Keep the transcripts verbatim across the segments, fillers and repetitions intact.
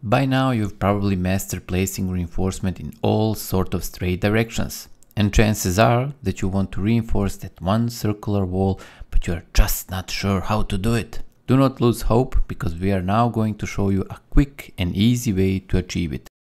By now you've probably mastered placing reinforcement in all sorts of straight directions. And chances are that you want to reinforce that one circular wall, but you are just not sure how to do it. Do not lose hope, because we are now going to show you a quick and easy way to achieve it.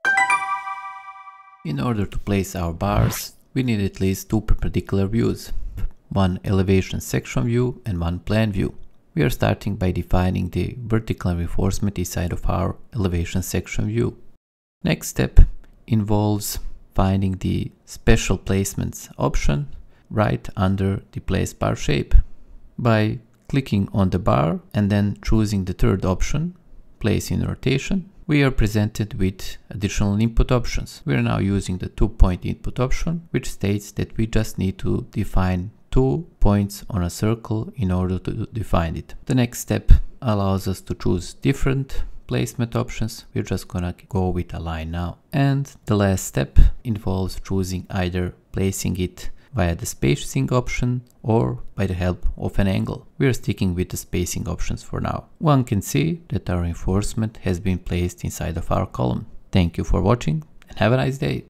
In order to place our bars, we need at least two perpendicular views. One elevation section view and one plan view. We are starting by defining the vertical reinforcement inside of our elevation section view. Next step involves finding the special placements option right under the place bar shape. By clicking on the bar and then choosing the third option, place in rotation, we are presented with additional input options. We are now using the two-point input option, which states that we just need to define two points on a circle in order to define it. The next step allows us to choose different placement options. We're just gonna go with a line now. And the last step involves choosing either placing it via the spacing option or by the help of an angle. We are sticking with the spacing options for now. One can see that our reinforcement has been placed inside of our column. Thank you for watching and have a nice day.